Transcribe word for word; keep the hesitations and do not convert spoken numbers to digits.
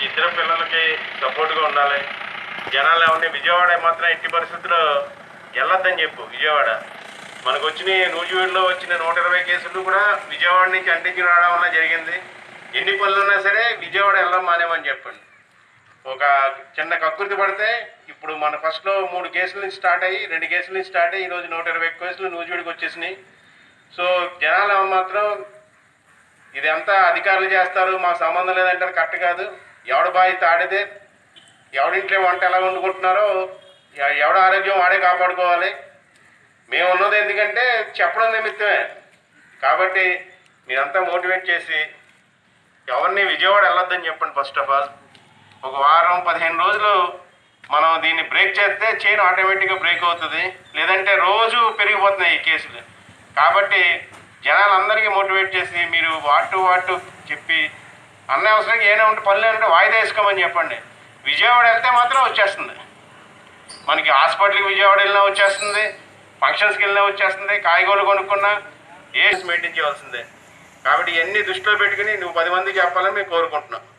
ఇద్దరు పిల్లలకి సపోర్ట్గా ఉండాలి. జనాలు ఏమన్నా విజయవాడ మాత్రం ఎట్టి పరిస్థితుల్లో వెళ్ళొద్దని చెప్పు. విజయవాడ మనకు వచ్చిన నూజివీడులో వచ్చిన నూట ఇరవై కేసులు కూడా విజయవాడ నుంచి అంటించి రావడం వల్ల జరిగింది. ఎన్ని పనులు ఉన్నా సరే విజయవాడ వెళ్ళడం మానేమని చెప్పండి. ఒక చిన్న కక్కుర్తి పడితే ఇప్పుడు మన ఫస్ట్లో మూడు కేసుల నుంచి స్టార్ట్ అయ్యి రెండు కేసుల నుంచి స్టార్ట్ అయ్యి ఈరోజు నూట ఇరవై కేసులు నూజివీడికి వచ్చేసినాయి. సో జనాలు మాత్రం ఇదంతా అధికారులు చేస్తారు, మాకు సంబంధం లేదంటే కరెక్ట్ కాదు. ఎవడ బాధ్యత ఆడితే, ఎవడింట్లో వంట ఎలా వండుకుంటున్నారో ఎవడ ఆరోగ్యం వాడే కాపాడుకోవాలి. మేము ఉన్నది ఎందుకంటే చెప్పడం నిమిత్తమే. కాబట్టి మీరంతా మోటివేట్ చేసి ఎవరిని విజయవాడ వెళ్ళొద్దని చెప్పండి. ఫస్ట్ ఆఫ్ ఆల్ ఒక వారం పదిహేను రోజులు మనం దీన్ని బ్రేక్ చేస్తే చైన్ ఆటోమేటిక్గా బ్రేక్ అవుతుంది. లేదంటే రోజు పెరిగిపోతున్నాయి ఈ కేసులు. కాబట్టి జనాలందరికీ మోటివేట్ చేసి మీరు వాటు వాటు చెప్పి అన్నవసరంగా ఏమైనా ఉంటే పనులు అంటే వాయిదా వేసుకోమని చెప్పండి. విజయవాడ వెళ్తే మాత్రం వచ్చేస్తుంది. మనకి హాస్పిటల్కి విజయవాడ వెళ్ళినా వచ్చేస్తుంది, ఫంక్షన్స్కి వెళ్ళినా వచ్చేస్తుంది, కాయగూరలు కొనుక్కున్నా ఏ మెయింటైన్ చేయవలసిందే. కాబట్టి ఇవన్నీ దృష్టిలో పెట్టుకుని నువ్వు పది మందికి చెప్పాలని మేము కోరుకుంటున్నాం.